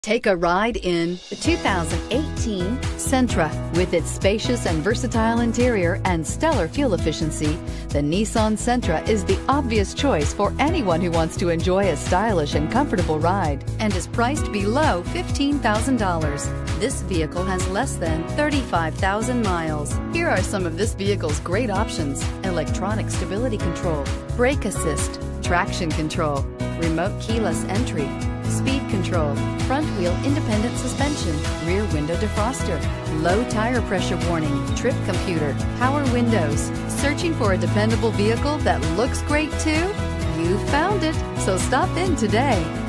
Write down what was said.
Take a ride in the 2018 Sentra. With its spacious and versatile interior and stellar fuel efficiency, the Nissan Sentra is the obvious choice for anyone who wants to enjoy a stylish and comfortable ride and is priced below $15,000. This vehicle has less than 35,000 miles. Here are some of this vehicle's great options: electronic stability control, brake assist, traction control, remote keyless entry, speed control, front wheel independent suspension, rear window defroster, low tire pressure warning, trip computer, power windows. Searching for a dependable vehicle that looks great too? You found it, so stop in today.